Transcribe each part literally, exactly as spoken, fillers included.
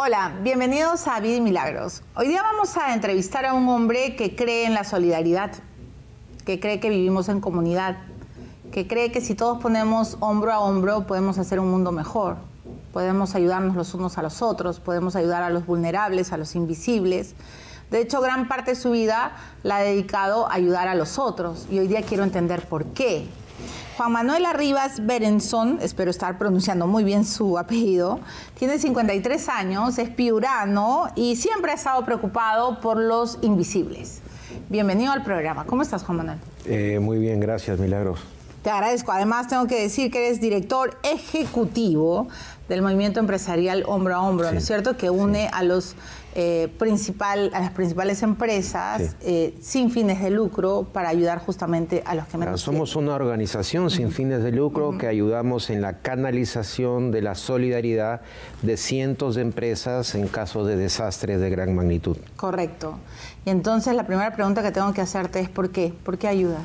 Hola, bienvenidos a Vida y Milagros. Hoy día vamos a entrevistar a un hombre que cree en la solidaridad, que cree que vivimos en comunidad, que cree que si todos ponemos hombro a hombro podemos hacer un mundo mejor, podemos ayudarnos los unos a los otros, podemos ayudar a los vulnerables, a los invisibles. De hecho, gran parte de su vida la ha dedicado a ayudar a los otros y hoy día quiero entender por qué. Juan Manuel Arribas Berenson, espero estar pronunciando muy bien su apellido, tiene cincuenta y tres años, es piurano y siempre ha estado preocupado por los invisibles. Bienvenido al programa. ¿Cómo estás, Juan Manuel? Eh, muy bien, gracias, Milagros. Te agradezco. Además, tengo que decir que eres director ejecutivo del movimiento empresarial Hombro a Hombro, sí, ¿no es cierto?, que une sí. a, los, eh, principal, a las principales empresas sí. eh, sin fines de lucro para ayudar justamente a los que menos tienen. Somos una organización uh-huh. sin fines de lucro uh-huh. que ayudamos en la canalización de la solidaridad de cientos de empresas en caso de desastres de gran magnitud. Correcto. Y entonces la primera pregunta que tengo que hacerte es ¿por qué? ¿Por qué ayudas?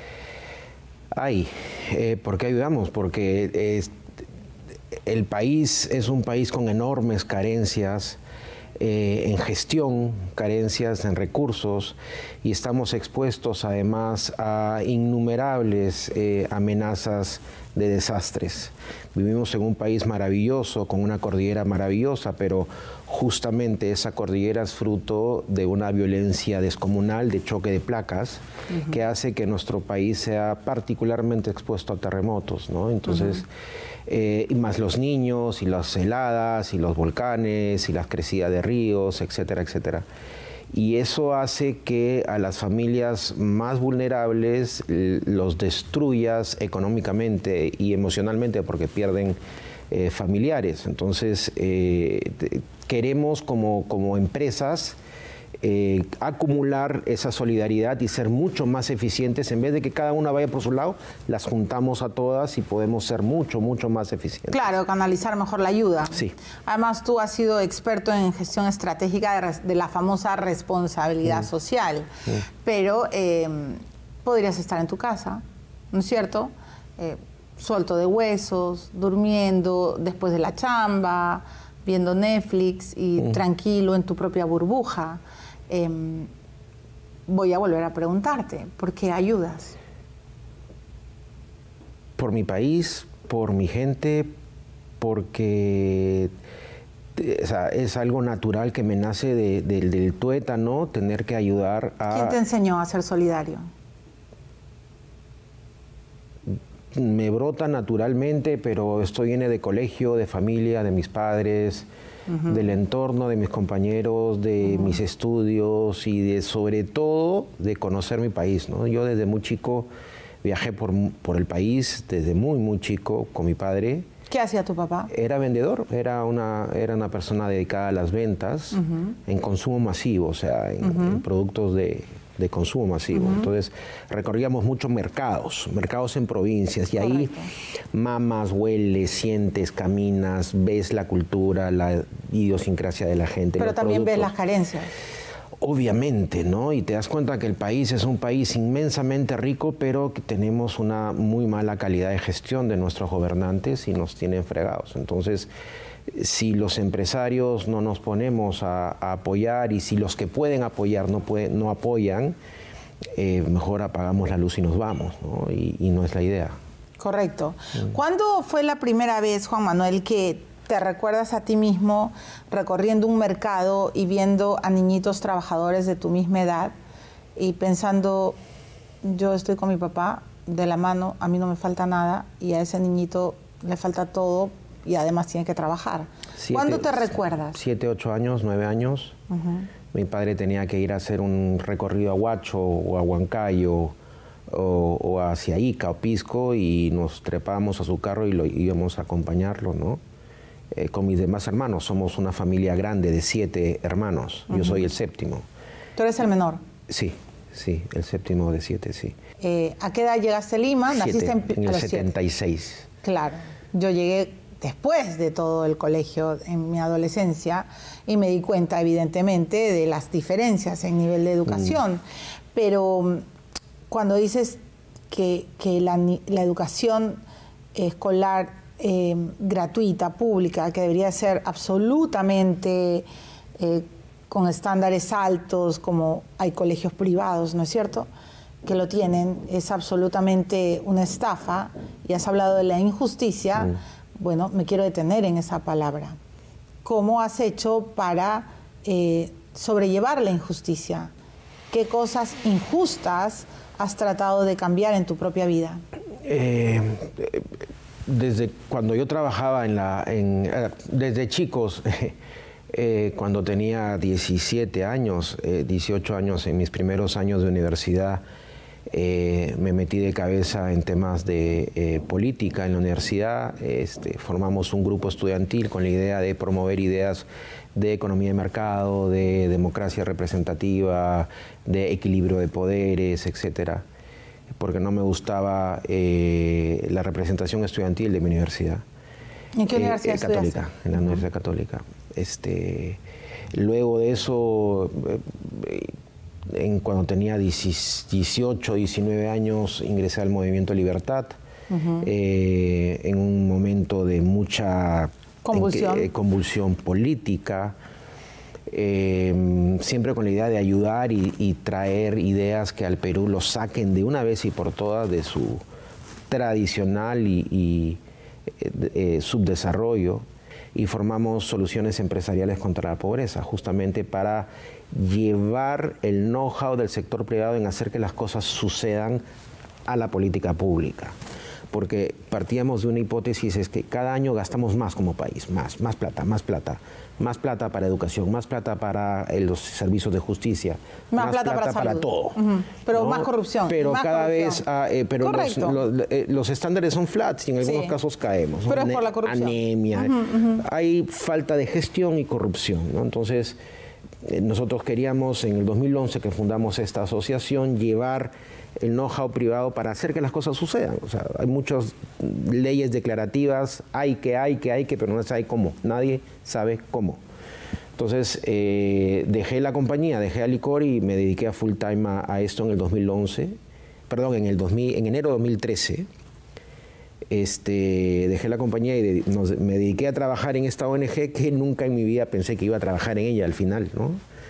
Ay, eh, ¿por qué ayudamos? Porque eh, el país es un país con enormes carencias eh, en gestión, carencias en recursos y estamos expuestos además a innumerables eh, amenazas de desastres. Vivimos en un país maravilloso, con una cordillera maravillosa, pero justamente esa cordillera es fruto de una violencia descomunal, de choque de placas, uh-huh. que hace que nuestro país sea particularmente expuesto a terremotos, ¿no? Entonces, uh-huh. eh, y más los niños, y las heladas, y los volcanes, y las crecidas de ríos, etcétera, etcétera. Y eso hace que a las familias más vulnerables los destruyas económicamente y emocionalmente porque pierden eh, familiares. Entonces, eh, queremos como, como empresas eh, acumular esa solidaridad y ser mucho más eficientes. En vez de que cada una vaya por su lado, las juntamos a todas y podemos ser mucho, mucho más eficientes. Claro, canalizar mejor la ayuda. Sí. Además, tú has sido experto en gestión estratégica de, de la famosa responsabilidad mm. social, mm. pero eh, podrías estar en tu casa, ¿no es cierto?, Eh, suelto de huesos, durmiendo después de la chamba, viendo Netflix y mm. tranquilo en tu propia burbuja. Eh, voy a volver a preguntarte, ¿por qué ayudas? Por mi país, por mi gente, porque o sea, es algo natural que me nace de, de, del tuétano, tener que ayudar a... ¿Quién te enseñó a ser solidario? Me brota naturalmente, pero esto viene de colegio, de familia, de mis padres, uh-huh. del entorno, de mis compañeros, de uh-huh. mis estudios y de, sobre todo, de conocer mi país, ¿no? Yo desde muy chico viajé por, por el país, desde muy, muy chico, con mi padre. ¿Qué hacía tu papá? Era vendedor, era una, era una persona dedicada a las ventas, uh-huh. en consumo masivo, o sea, en, uh-huh. en productos de... de consumo masivo. Uh-huh. Entonces, recorríamos muchos mercados, mercados en provincias, y ahí Correcto. mamas, hueles, sientes, caminas, ves la cultura, la idiosincrasia de la gente. Pero también productos. ves las carencias. Obviamente, ¿no? Y te das cuenta que el país es un país inmensamente rico, pero que tenemos una muy mala calidad de gestión de nuestros gobernantes y nos tienen fregados. Entonces, si los empresarios no nos ponemos a, a apoyar y si los que pueden apoyar no, pueden, no apoyan, eh, mejor apagamos la luz y nos vamos, ¿no? Y, y no es la idea. Correcto. Mm. ¿Cuándo fue la primera vez, Juan Manuel, que te recuerdas a ti mismo recorriendo un mercado y viendo a niñitos trabajadores de tu misma edad y pensando, yo estoy con mi papá de la mano, a mí no me falta nada y a ese niñito le falta todo y además tiene que trabajar? Siete, ¿Cuándo te recuerdas? Siete, ocho años, nueve años. Uh-huh. Mi padre tenía que ir a hacer un recorrido a Huacho o a Huancayo o, o hacia Ica o Pisco y nos trepábamos a su carro y lo íbamos a acompañarlo, ¿no? Eh, con mis demás hermanos. Somos una familia grande de siete hermanos. Uh-huh. Yo soy el séptimo. ¿Tú eres el menor? Sí, sí, el séptimo de siete, sí. Eh, ¿A qué edad llegaste a Lima? Siete, ¿Naciste en, en el a setenta y seis. Siete. Claro. Yo llegué después de todo el colegio en mi adolescencia y me di cuenta evidentemente de las diferencias en nivel de educación, mm. pero cuando dices que, que la, la educación escolar eh, gratuita, pública, que debería ser absolutamente eh, con estándares altos, como hay colegios privados, ¿no es cierto?, que lo tienen, es absolutamente una estafa. Y has hablado de la injusticia. Mm. Bueno, me quiero detener en esa palabra. ¿Cómo has hecho para eh, sobrellevar la injusticia? ¿Qué cosas injustas has tratado de cambiar en tu propia vida? Eh, desde cuando yo trabajaba en la... En, desde chicos, eh, cuando tenía diecisiete años, eh, dieciocho años, en mis primeros años de universidad, eh, me metí de cabeza en temas de eh, política en la universidad. Este, formamos un grupo estudiantil con la idea de promover ideas de economía de mercado, de democracia representativa, de equilibrio de poderes, etcétera, porque no me gustaba eh, la representación estudiantil de mi universidad. ¿En qué universidad eh, Católica, en la Universidad Católica. Este, luego de eso, eh, en, cuando tenía dieciocho, diecinueve años, ingresé al Movimiento Libertad, uh-huh. eh, en un momento de mucha convulsión, que, eh, convulsión política, eh, siempre con la idea de ayudar y, y traer ideas que al Perú lo saquen de una vez y por todas de su tradicional y, y eh, eh, subdesarrollo, y formamos soluciones empresariales contra la pobreza, justamente para llevar el know-how del sector privado en hacer que las cosas sucedan a la política pública. Porque partíamos de una hipótesis, es que cada año gastamos más como país, más, más plata, más plata, más plata para educación, más plata para eh, los servicios de justicia, más, más plata, plata, para, para todo. Uh-huh. Pero ¿no? más corrupción. Pero más cada corrupción. vez, ah, eh, pero los, los, eh, los estándares son flats y en algunos sí. casos caemos. Pero es por la corrupción. Anemia, uh-huh, uh-huh. Hay falta de gestión y corrupción, ¿no? Entonces, eh, nosotros queríamos en el dos mil once que fundamos esta asociación llevar el know-how privado para hacer que las cosas sucedan. O sea, hay muchas leyes declarativas, hay que, hay que, hay que, pero no se sabe cómo. Nadie sabe cómo. Entonces, eh, dejé la compañía, dejé a Licor y me dediqué a full time a, a esto en el dos mil once, perdón, en, el dos mil, en enero de dos mil trece. Este, dejé la compañía y de, nos, me dediqué a trabajar en esta O N G que nunca en mi vida pensé que iba a trabajar en ella al final, ¿no?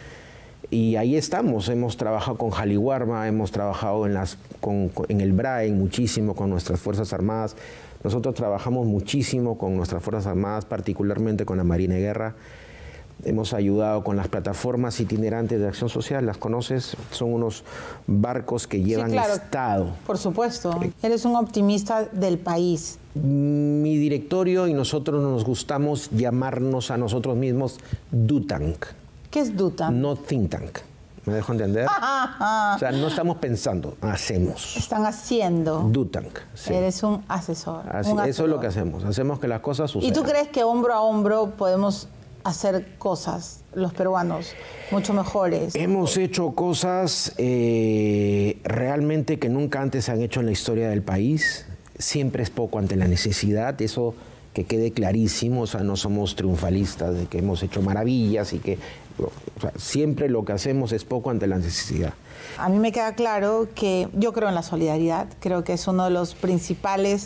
Y ahí estamos, hemos trabajado con Jaliwarma, hemos trabajado en, las, con, con, en el Braen muchísimo con nuestras Fuerzas Armadas. Nosotros trabajamos muchísimo con nuestras Fuerzas Armadas, particularmente con la Marina de Guerra. Hemos ayudado con las plataformas itinerantes de acción social, ¿las conoces? Son unos barcos que llevan sí, claro, Estado. Por supuesto, eres un optimista del país. Mi directorio y nosotros nos gustamos llamarnos a nosotros mismos do-tank. ¿Qué es do-tank? No think tank. ¿Me dejo entender? O sea, no estamos pensando, hacemos. Están haciendo. Do-tank. Sí. Eres un asesor. Así, un eso asesor. es lo que hacemos. Hacemos que las cosas sucedan. ¿Y tú crees que hombro a hombro podemos hacer cosas, los peruanos, mucho mejores? Hemos hecho cosas eh, realmente que nunca antes se han hecho en la historia del país. Siempre es poco ante la necesidad. Eso que quede clarísimo. O sea, no somos triunfalistas de que hemos hecho maravillas y que... O sea, siempre lo que hacemos es poco ante la necesidad. A mí me queda claro que yo creo en la solidaridad. Creo que es uno de los principales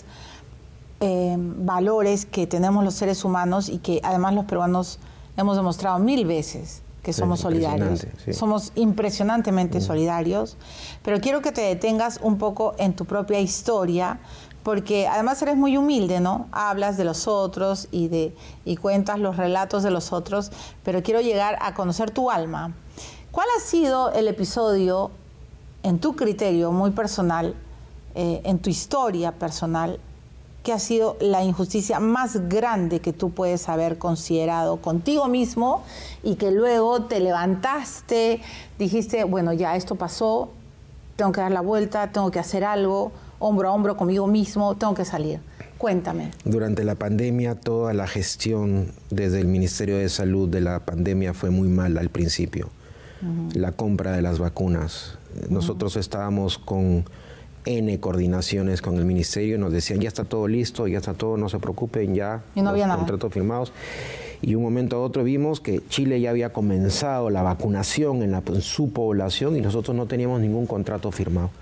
eh, valores que tenemos los seres humanos y que además los peruanos hemos demostrado mil veces que somos sí, solidarios. Sí. Somos impresionantemente mm. solidarios. Pero quiero que te detengas un poco en tu propia historia, porque además eres muy humilde, ¿no? Hablas de los otros y, de, y cuentas los relatos de los otros, pero quiero llegar a conocer tu alma. ¿Cuál ha sido el episodio, en tu criterio muy personal, eh, en tu historia personal, que ha sido la injusticia más grande que tú puedes haber considerado contigo mismo y que luego te levantaste, dijiste, bueno, ya esto pasó, tengo que dar la vuelta, tengo que hacer algo, hombro a hombro conmigo mismo, tengo que salir? Cuéntame. Durante la pandemia, toda la gestión desde el Ministerio de Salud de la pandemia fue muy mala al principio. Uh-huh. La compra de las vacunas. Uh-huh. Nosotros estábamos con N coordinaciones con el Ministerio y nos decían, ya está todo listo, ya está todo, no se preocupen, ya y no había los nada. Contratos firmados. Y un momento a otro vimos que Chile ya había comenzado la vacunación en, la, en su población y nosotros no teníamos ningún contrato firmado.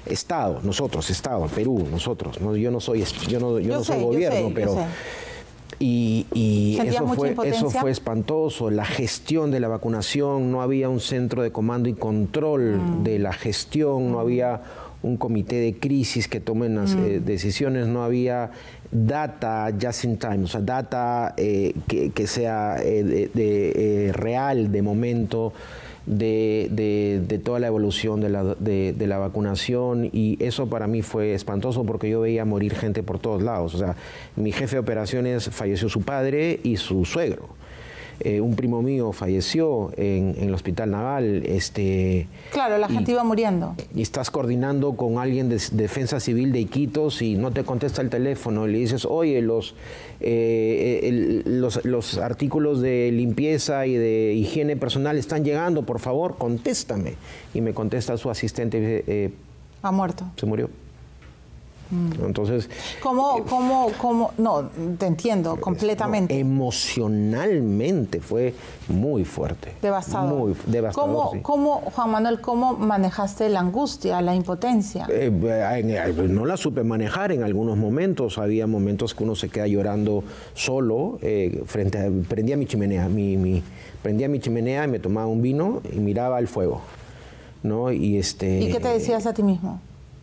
Estado, nosotros, Estado, Perú, nosotros. ¿no? Yo no soy, yo no, yo Yo no sé, soy yo gobierno, sé, pero... yo sé. Y, y ¿Sentías eso, mucha fue, impotencia? eso fue espantoso. La gestión de la vacunación, no había un centro de comando y control mm. de la gestión, mm. no había un comité de crisis que tomen las mm. eh, decisiones, no había data just in time, o sea, data eh, que, que sea eh, de, de, eh, real, de momento, de, de, de toda la evolución de la, de, de la vacunación, y eso para mí fue espantoso porque yo veía morir gente por todos lados. O sea, mi jefe de operaciones falleció su padre y su suegro. Eh, un primo mío falleció en, en el hospital naval. Este, claro, la gente y, iba muriendo. Y estás coordinando con alguien de Defensa Civil de Iquitos y no te contesta el teléfono. Y le dices, oye, los, eh, el, los, los artículos de limpieza y de higiene personal están llegando, por favor, contéstame. Y me contesta su asistente. Eh, ha muerto. Se murió. Entonces, ¿Cómo, eh, cómo, cómo? No, te entiendo completamente. No, emocionalmente fue muy fuerte. Devastador. Muy devastador. ¿Cómo, sí. cómo, Juan Manuel, cómo manejaste la angustia, la impotencia? Eh, no la supe manejar en algunos momentos. Había momentos que uno se queda llorando solo. Eh, frente a, prendía mi chimenea, mi, mi, prendía mi chimenea y me tomaba un vino y miraba el fuego, ¿no? Y este. ¿Y qué te decías a ti mismo?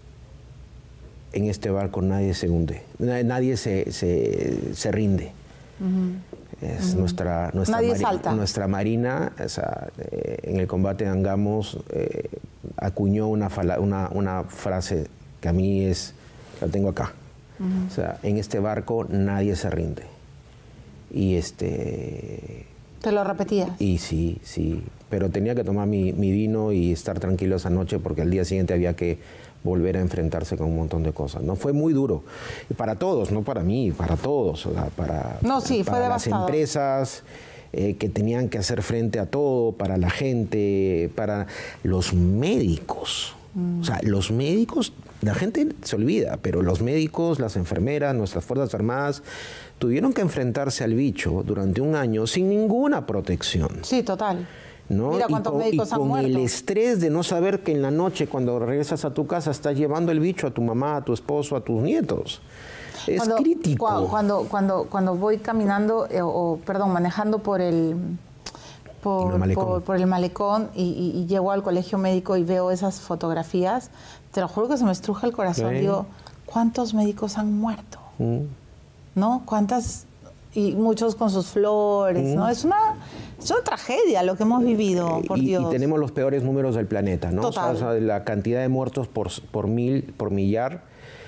En este barco nadie se hunde, nadie se, se, se rinde. Uh-huh. Es uh-huh. nuestra, nuestra, nadie mari salta. nuestra marina, o sea, eh, en el combate de Angamos, eh, acuñó una, fala, una, una frase que a mí es, la tengo acá. Uh-huh. O sea, en este barco nadie se rinde. Y este... ¿Te lo repetías? Y sí, sí, pero tenía que tomar mi, mi vino y estar tranquilo esa noche porque al día siguiente había que volver a enfrentarse con un montón de cosas. No fue muy duro. Y para todos, no para mí, para todos. O sea, para, no, sí, para fue las devastador. empresas eh, que tenían que hacer frente a todo, para la gente, para los médicos. Mm. O sea, los médicos, la gente se olvida, pero los médicos, las enfermeras, nuestras Fuerzas Armadas, tuvieron que enfrentarse al bicho durante un año sin ninguna protección. Sí, total. ¿No? Mira cuántos y con, médicos y han con muerto. el estrés de no saber que en la noche, cuando regresas a tu casa, estás llevando el bicho a tu mamá, a tu esposo, a tus nietos. Es cuando, crítico. Cuando, cuando, cuando voy caminando, eh, o perdón, manejando por el, por, el malecón, por, por el malecón y, y, y llego al colegio médico y veo esas fotografías, te lo juro que se me estruja el corazón. ¿Sí? Digo, ¿cuántos médicos han muerto? Mm. ¿No? ¿Cuántas? Y muchos con sus flores, mm. ¿no? Es una, es una tragedia lo que hemos vivido, por y, Dios. Y tenemos los peores números del planeta, ¿no? Total. O sea, la cantidad de muertos por, por mil, por millar,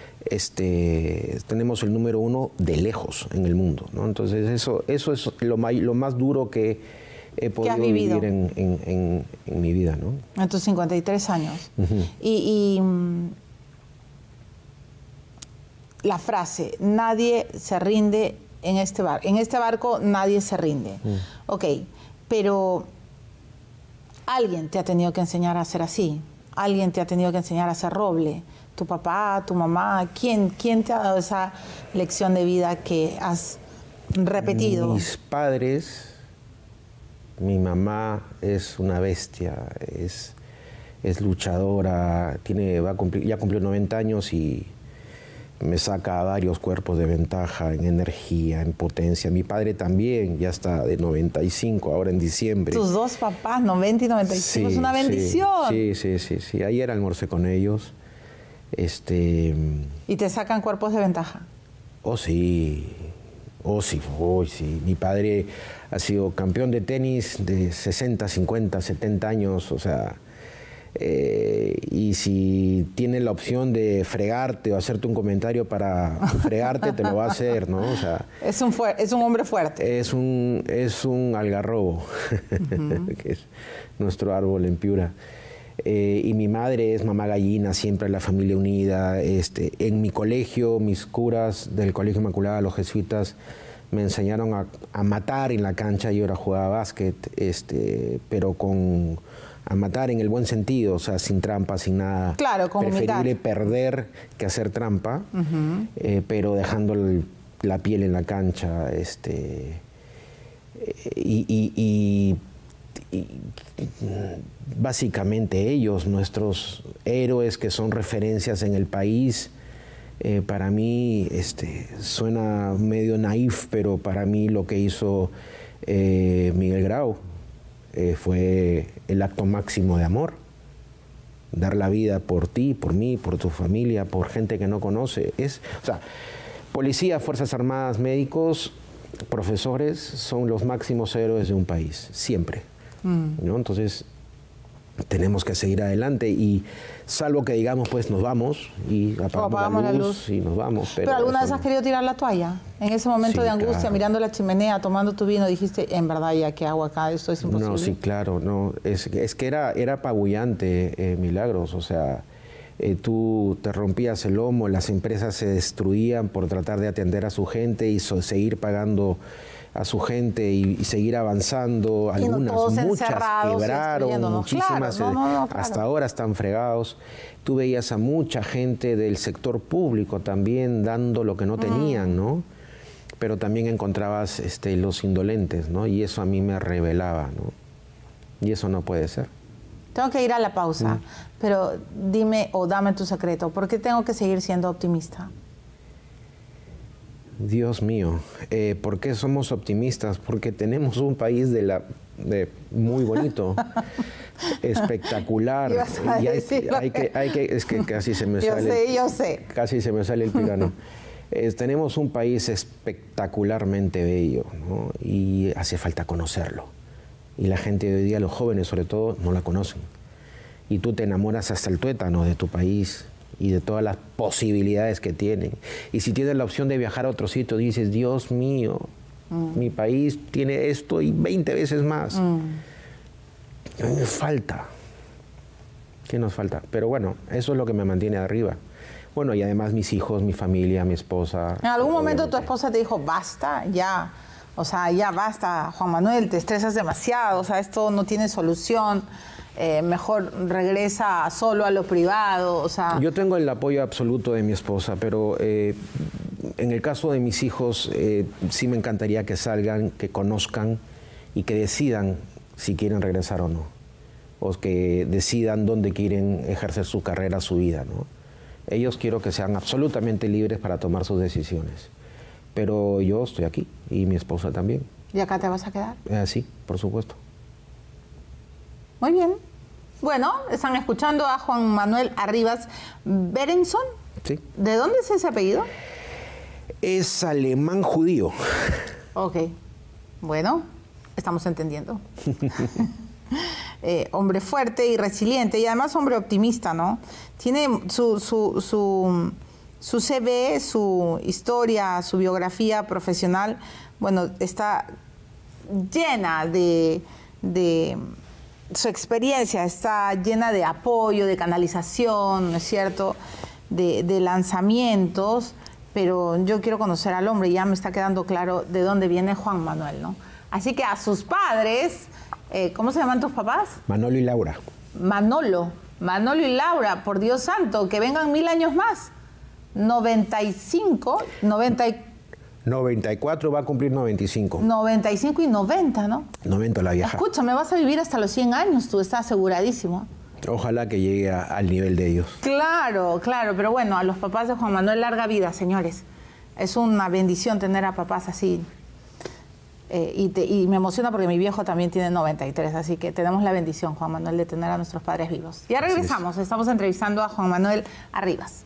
este, tenemos el número uno de lejos en el mundo, ¿no? Entonces eso, eso es lo, may, lo más duro que he podido vivir en, en, en, en mi vida, ¿no? En tus cincuenta y tres años. Uh-huh. Y... y la frase, nadie se rinde en este barco. En este barco nadie se rinde. Mm. Ok, pero alguien te ha tenido que enseñar a ser así. Alguien te ha tenido que enseñar a ser roble. Tu papá, tu mamá. ¿Quién, quién te ha dado esa lección de vida que has repetido? Mis padres. Mi mamá es una bestia. Es, es luchadora. Tiene, va a cumplir, ya cumplió noventa años y me saca a varios cuerpos de ventaja en energía, en potencia. Mi padre también, ya está de noventa y cinco, ahora en diciembre. Tus dos papás, noventa y noventa y cinco, sí, es una bendición. Sí, sí, sí, sí. Ayer almorcé con ellos. Este, ¿Y te sacan cuerpos de ventaja? Oh, sí. Oh, sí, oh, sí. Mi padre ha sido campeón de tenis de sesenta, cincuenta, setenta años, o sea... Eh, y si tiene la opción de fregarte o hacerte un comentario para fregarte, te lo va a hacer, ¿no? O sea, es un, es un hombre fuerte. Es un, es un algarrobo, uh-huh. que es nuestro árbol en Piura. Eh, y mi madre es mamá gallina, siempre la familia unida. Este, en mi colegio, mis curas del Colegio Inmaculada, los jesuitas, me enseñaron a, a matar en la cancha. Yo ahora jugaba básquet, este, pero con... a matar en el buen sentido, o sea, sin trampa, sin nada. Claro, con preferible humildad. Perder que hacer trampa, uh-huh. eh, pero dejando el, la piel en la cancha. Este, y, y, y, y básicamente ellos, nuestros héroes que son referencias en el país. Eh, para mí, este, suena medio naif, pero para mí lo que hizo eh, Miguel Grau eh, fue el acto máximo de amor. Dar la vida por ti, por mí, por tu familia, por gente que no conoce. Es, o sea, policía, Fuerzas Armadas, médicos, profesores son los máximos héroes de un país, siempre. Mm. ¿No? Entonces, tenemos que seguir adelante y salvo que digamos, pues nos vamos y apagamos, apagamos la, luz, la luz y nos vamos. ¿Pero, ¿Pero alguna vez has querido tirar la toalla? En ese momento sí, de angustia, claro. Mirando la chimenea, tomando tu vino, dijiste, en verdad, ya qué hago acá, esto es imposible. No, sí, claro, no. Es, es que era, era apabullante, eh, Milagros, o sea, eh, tú te rompías el lomo, las empresas se destruían por tratar de atender a su gente y so, seguir pagando a su gente y, y seguir avanzando. Algunas, muchas quebraron, muchísimas claro, no, no, no, claro. Hasta ahora están fregados. Tú veías a mucha gente del sector público también dando lo que no tenían, mm. ¿no? Pero también encontrabas este, los indolentes, ¿no? Y eso a mí me rebelaba, ¿no? Y eso no puede ser. Tengo que ir a la pausa, mm. pero dime o dame tu secreto. ¿Por qué tengo que seguir siendo optimista? Dios mío, eh, ¿por qué somos optimistas? Porque tenemos un país de la, de muy bonito, espectacular. Y hay, hay que, hay que, es que casi se me yo sale. Yo sé, yo sé. Casi se me sale el pirano. eh, tenemos un país espectacularmente bello, ¿no? Y hace falta conocerlo. Y la gente de hoy día, los jóvenes sobre todo, no la conocen. Y tú te enamoras hasta el tuétano de tu país y de todas las posibilidades que tienen. Y si tienes la opción de viajar a otro sitio, dices, Dios mío, mm. mi país tiene esto y veinte veces más. Mm. ¿Qué me falta? ¿Qué nos falta? Pero bueno, eso es lo que me mantiene arriba. Bueno, y además mis hijos, mi familia, mi esposa. ¿En algún momento tu esposa te dijo, basta, ya? O sea, ya basta, Juan Manuel, te estresas demasiado, o sea, esto no tiene solución. Eh, mejor regresa solo a lo privado, o sea... Yo tengo el apoyo absoluto de mi esposa, pero eh, en el caso de mis hijos eh, sí me encantaría que salgan, que conozcan y que decidan si quieren regresar o no, o que decidan dónde quieren ejercer su carrera, su vida, ¿no? Ellos quiero que sean absolutamente libres para tomar sus decisiones, pero yo estoy aquí y mi esposa también. ¿Y acá te vas a quedar? Eh, sí, por supuesto. Muy bien. Bueno, están escuchando a Juan Manuel Arribas Berenson. Sí. ¿De dónde es ese apellido? Es alemán judío. Ok. Bueno, estamos entendiendo. eh, hombre fuerte y resiliente y además hombre optimista, ¿no? Tiene su, su, su, su C V, su historia, su biografía profesional, bueno, está llena de... de su experiencia está llena de apoyo, de canalización, ¿no es cierto?, de, de lanzamientos, pero yo quiero conocer al hombre y ya me está quedando claro de dónde viene Juan Manuel, ¿no? Así que a sus padres, eh, ¿cómo se llaman tus papás? Manolo y Laura. Manolo, Manolo y Laura, por Dios santo, que vengan mil años más. noventa y cinco, noventa y cuatro. noventa y cuatro va a cumplir noventa y cinco. noventa y cinco y noventa, ¿no? noventa la vieja. Escúchame, vas a vivir hasta los cien años, tú estás aseguradísimo. Ojalá que llegue a, al nivel de ellos. Claro, claro, pero bueno, a los papás de Juan Manuel, larga vida, señores. Es una bendición tener a papás así. Eh, y, te, y me emociona porque mi viejo también tiene noventa y tres, así que tenemos la bendición, Juan Manuel, de tener a nuestros padres vivos. Ya regresamos, estamos entrevistando a Juan Manuel Arribas.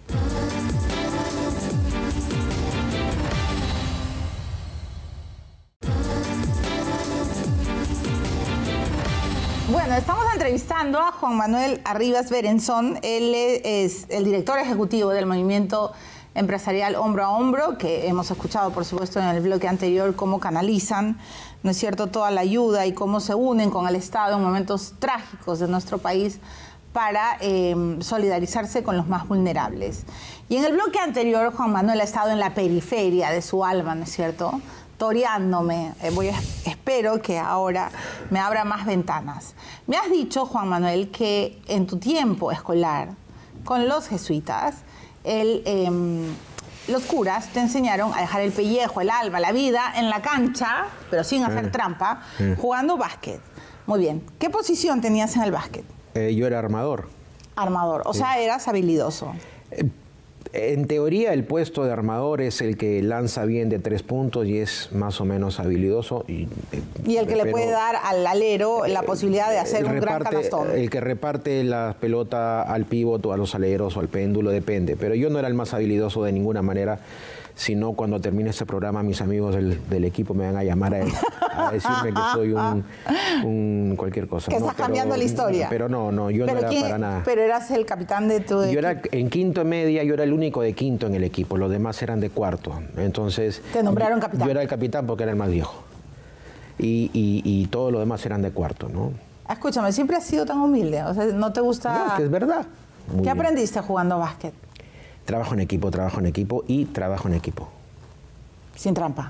Bueno, estamos entrevistando a Juan Manuel Arribas Berenson. Él es el director ejecutivo del movimiento empresarial Hombro a Hombro, que hemos escuchado, por supuesto, en el bloque anterior, cómo canalizan, ¿no es cierto?, toda la ayuda y cómo se unen con el Estado en momentos trágicos de nuestro país para eh, solidarizarse con los más vulnerables. Y en el bloque anterior, Juan Manuel ha estado en la periferia de su alma, ¿no es cierto?, toreándome. Eh, voy a, espero que ahora me abra más ventanas. Me has dicho, Juan Manuel, que en tu tiempo escolar con los jesuitas, el, eh, los curas te enseñaron a dejar el pellejo, el alma, la vida en la cancha, pero sin hacer eh, trampa, eh. jugando básquet. Muy bien. ¿Qué posición tenías en el básquet? Eh, yo era armador. Armador, o sí. sea, eras habilidoso. Eh, En teoría, el puesto de armador es el que lanza bien de tres puntos y es más o menos habilidoso. Y, y el que le puede dar al alero la posibilidad de hacer un reparte, gran canastón. El que reparte la pelota al pívot o a los aleros o al péndulo, depende. Pero yo no era el más habilidoso de ninguna manera, sino cuando termine este programa, mis amigos del, del equipo me van a llamar a, a decirme que soy un, un cualquier cosa. Que ¿no? estás pero, cambiando la historia. Pero no, no, yo no era quién, para nada. Pero eras el capitán de tu equipo. Yo era en quinto en media, yo era el único de quinto en el equipo, los demás eran de cuarto. Entonces, te nombraron capitán. Yo era el capitán porque era el más viejo. Y, y, y todos los demás eran de cuarto, ¿no? Escúchame, siempre has sido tan humilde, o sea, no te gusta... No, es que es verdad. Muy ¿Qué bien. aprendiste jugando básquet? Trabajo en equipo, trabajo en equipo y trabajo en equipo. ¿Sin trampa?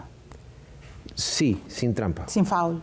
Sí, sin trampa. ¿Sin foul?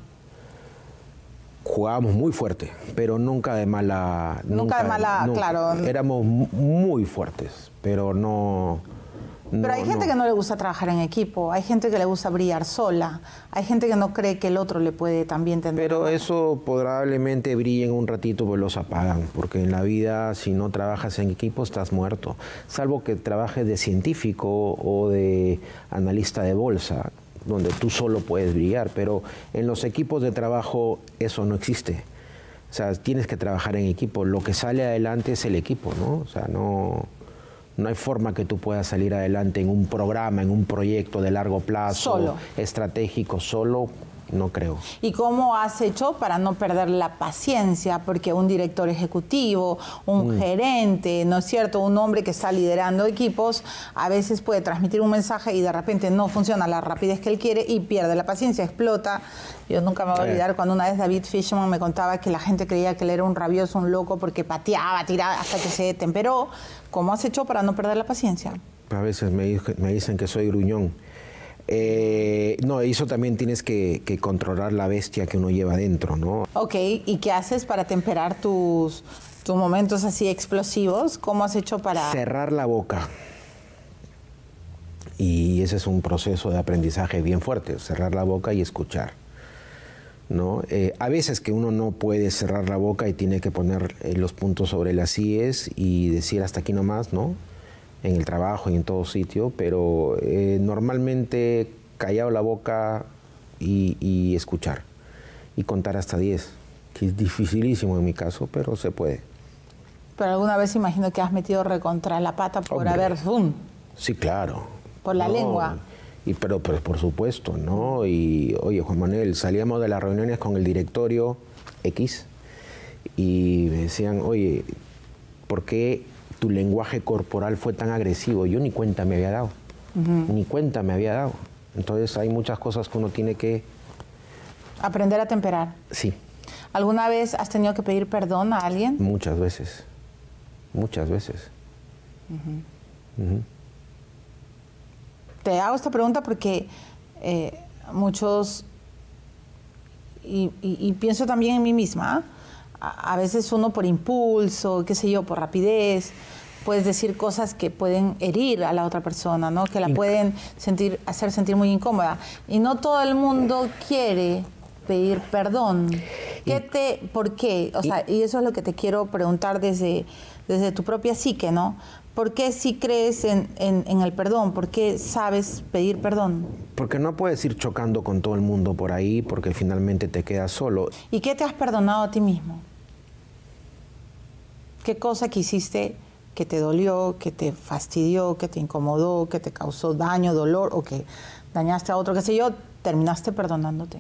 Jugábamos muy fuerte, pero nunca de mala... Nunca, nunca de mala, nunca. Claro. Éramos muy fuertes, pero no... Pero no, hay gente no. que no le gusta trabajar en equipo, hay gente que le gusta brillar sola, hay gente que no cree que el otro le puede también tener... Pero eso probablemente brillen un ratito, pues los apagan, porque en la vida si no trabajas en equipo estás muerto, salvo que trabajes de científico o de analista de bolsa, donde tú solo puedes brillar, pero en los equipos de trabajo eso no existe. O sea, tienes que trabajar en equipo, lo que sale adelante es el equipo, ¿no? O sea, no... No hay forma que tú puedas salir adelante en un programa, en un proyecto de largo plazo, solo. estratégico, solo, no creo. ¿Y cómo has hecho para no perder la paciencia? Porque un director ejecutivo, un mm. gerente, ¿no es cierto? Un hombre que está liderando equipos, a veces puede transmitir un mensaje y de repente no funciona a la rapidez que él quiere y pierde la paciencia, explota. Yo nunca me voy a olvidar eh. cuando una vez David Fishman me contaba que la gente creía que él era un rabioso, un loco, porque pateaba, tiraba hasta que se temperó. ¿Cómo has hecho para no perder la paciencia? A veces me, me dicen que soy gruñón. Eh, no, eso también tienes que, que controlar la bestia que uno lleva dentro, ¿no? Ok, ¿y qué haces para temperar tus, tus momentos así explosivos? ¿Cómo has hecho para...? Cerrar la boca. Y ese es un proceso de aprendizaje bien fuerte, cerrar la boca y escuchar, ¿no? Eh, a veces que uno no puede cerrar la boca y tiene que poner eh, los puntos sobre las íes y decir hasta aquí nomás, ¿no? En el trabajo y en todo sitio, pero eh, normalmente callado la boca y, y escuchar y contar hasta diez, que es dificilísimo en mi caso, pero se puede. Pero alguna vez imagino que has metido recontra la pata por Hombre, haber... ¡Bum! Sí, claro. Por la no, lengua. Y, pero, pero por supuesto, ¿no? Y oye, Juan Manuel, salíamos de las reuniones con el directorio X y me decían, oye, ¿por qué tu lenguaje corporal fue tan agresivo? Yo ni cuenta me había dado, uh-huh. ni cuenta me había dado. Entonces hay muchas cosas que uno tiene que... Aprender a temperar. Sí. ¿Alguna vez has tenido que pedir perdón a alguien? Muchas veces, muchas veces. Uh-huh. Uh-huh. Te hago esta pregunta porque eh, muchos, y, y, y pienso también en mí misma, a, a veces uno por impulso, qué sé yo, por rapidez, puedes decir cosas que pueden herir a la otra persona, ¿no? Que la pueden sentir, hacer sentir muy incómoda. Y no todo el mundo quiere pedir perdón. ¿Qué te, ¿Por qué? O sea, y eso es lo que te quiero preguntar desde, desde tu propia psique, ¿no? ¿Por qué sí crees en, en, en el perdón? ¿Por qué sabes pedir perdón? Porque no puedes ir chocando con todo el mundo por ahí, porque finalmente te quedas solo. ¿Y qué te has perdonado a ti mismo? ¿Qué cosa que hiciste que te dolió, que te fastidió, que te incomodó, que te causó daño, dolor, o que dañaste a otro, qué sé yo, terminaste perdonándote?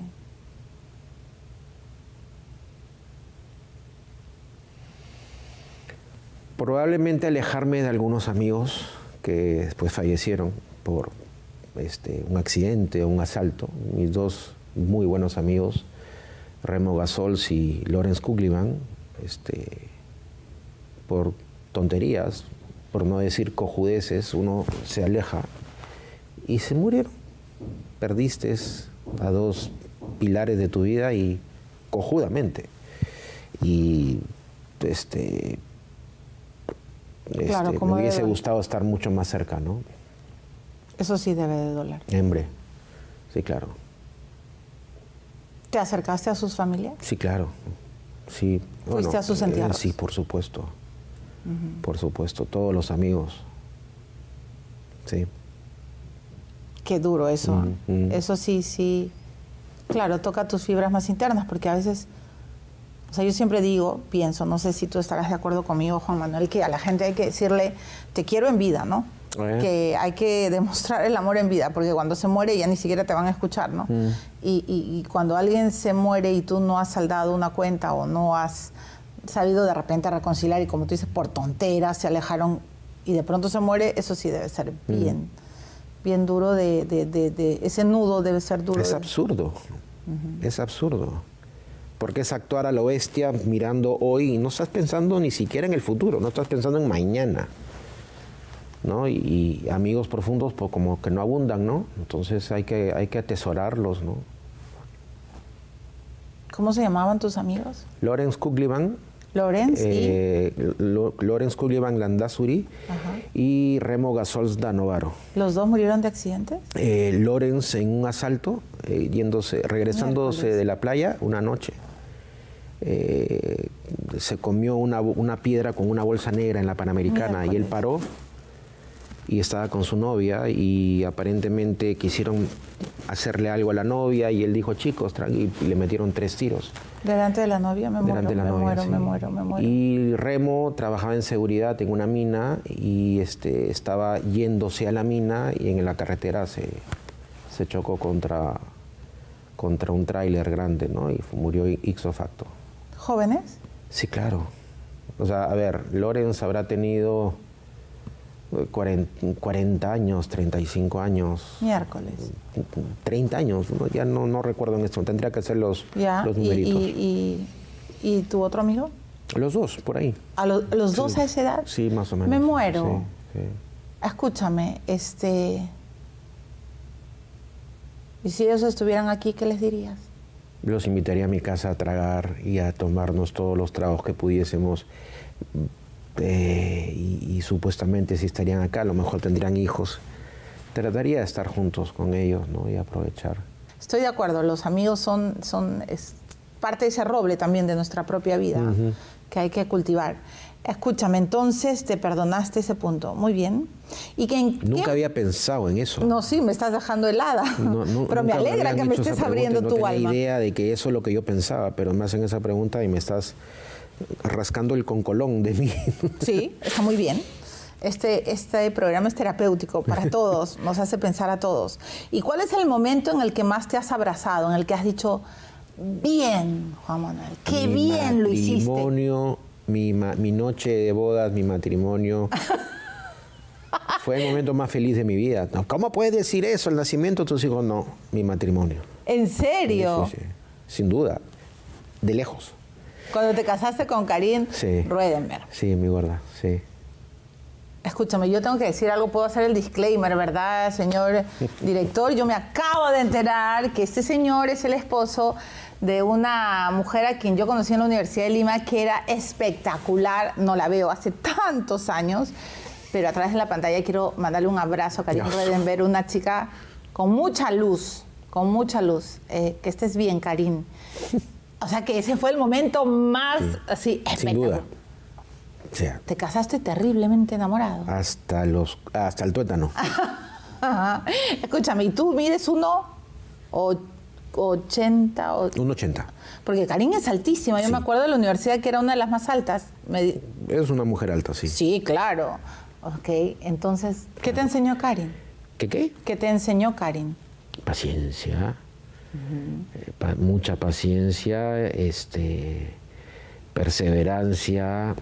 Probablemente alejarme de algunos amigos que después fallecieron por este, un accidente o un asalto. Mis dos muy buenos amigos, Remo Gasols y Lawrence Kuglivan, este, por tonterías, por no decir cojudeces, uno se aleja y se murieron. Perdiste a dos pilares de tu vida y cojudamente. Y este... Claro, Este, me hubiese gustado estar mucho más cerca, ¿no? Eso sí debe de doler. Hombre, sí, claro. ¿Te acercaste a sus familias? Sí, claro. Sí. ¿Fuiste bueno, a sus entierros? Eh, sí, por supuesto. Uh-huh. Por supuesto, todos los amigos. Sí. Qué duro eso. Uh-huh. Eso sí, sí. Claro, toca tus fibras más internas, porque a veces... O sea, yo siempre digo, pienso, no sé si tú estarás de acuerdo conmigo, Juan Manuel, que a la gente hay que decirle, te quiero en vida, ¿no? Eh. Que hay que demostrar el amor en vida, porque cuando se muere ya ni siquiera te van a escuchar, ¿no? Mm. Y, y, y cuando alguien se muere y tú no has saldado una cuenta o no has sabido de repente reconciliar y como tú dices, por tonteras se alejaron y de pronto se muere, eso sí debe ser bien, mm. bien duro, de, de, de, de, ese nudo debe ser duro. Es de... absurdo, uh-huh. es absurdo. Porque es actuar a lo bestia mirando hoy y no estás pensando ni siquiera en el futuro, no estás pensando en mañana, ¿no? Y, y amigos profundos pues, como que no abundan, ¿no? Entonces hay que, hay que atesorarlos, ¿no? ¿Cómo se llamaban tus amigos? Lawrence Kuglivan. Lawrence eh, y... Lawrence Kuglivan Landazuri. Ajá. Y Remo Gasols Danovaro. ¿Los dos murieron de accidentes? Eh, Lawrence en un asalto, eh, yéndose, regresándose Miércoles. de la playa una noche. Eh, se comió una, una piedra con una bolsa negra en la Panamericana. Miércoles. Y él paró y estaba con su novia y aparentemente quisieron hacerle algo a la novia y él dijo, chicos, y le metieron tres tiros. ¿Delante de la novia? Me muero, Delante de la me, novia, muero sí. me muero, me muero. Y Remo trabajaba en seguridad en una mina y este, estaba yéndose a la mina y en la carretera se, se chocó contra, contra un tráiler grande, ¿no? Y murió ipso facto. ¿Jóvenes? Sí, claro. O sea, a ver, Lawrence habrá tenido cuarenta años, treinta y cinco años. Miércoles. treinta años, ¿no? Ya no, no recuerdo en esto, tendría que hacer los, ya, los numeritos. ¿Y, y, y, ¿Y tu otro amigo? Los dos, por ahí. ¿A lo, ¿Los sí. dos a esa edad? Sí, más o menos. Me muero. Sí, sí. Escúchame, este... ¿y si ellos estuvieran aquí, qué les dirías? Los invitaría a mi casa a tragar y a tomarnos todos los tragos que pudiésemos. Eh, y, y supuestamente si estarían acá, a lo mejor tendrían hijos. Trataría de estar juntos con ellos, ¿no? Y aprovechar. Estoy de acuerdo, los amigos son, son es parte de ese roble también de nuestra propia vida, uh-huh. que hay que cultivar. Escúchame, entonces te perdonaste ese punto, muy bien. ¿Y que en, nunca qué? había pensado en eso. No, sí, me estás dejando helada. No, no, pero me alegra me que me estés abriendo tu alma. No tenía idea de que eso es lo que yo pensaba, pero me hacen esa pregunta y me estás rascando el concolón de mí. Sí, está muy bien. Este, este programa es terapéutico para todos, nos hace pensar a todos. ¿Y cuál es el momento en el que más te has abrazado, en el que has dicho, bien, Juan Manuel, qué mi bien lo hiciste? Matrimonio, mi, mi noche de bodas, mi matrimonio, fue el momento más feliz de mi vida. ¿Cómo puedes decir eso, el nacimiento de tus hijos? No, mi matrimonio. ¿En serio? Sí, sí, sí. Sin duda, de lejos. Cuando te casaste con Karin sí. Ruedenberg. Sí, mi gorda, sí. Escúchame, yo tengo que decir algo, puedo hacer el disclaimer, ¿verdad, señor director? Yo me acabo de enterar que este señor es el esposo de una mujer a quien yo conocí en la Universidad de Lima, que era espectacular, no la veo hace tantos años, pero a través de la pantalla quiero mandarle un abrazo a Karin Ruedenberg, una chica con mucha luz, con mucha luz. Eh, que estés bien, Karin. O sea, que ese fue el momento más, sí. así, espectacular. Sin duda. O sea, te casaste terriblemente enamorado. Hasta los, hasta el tuétano. Escúchame, ¿y tú mides uno ochenta? O... un ochenta. Porque Karin es altísima. Yo sí. me acuerdo de la universidad que era una de las más altas. Me... Es una mujer alta, sí. Sí, claro. Ok, entonces, ¿qué te enseñó Karin? ¿Qué qué? ¿Qué te enseñó Karin? Paciencia. Uh-huh. eh, pa mucha paciencia, este, perseverancia.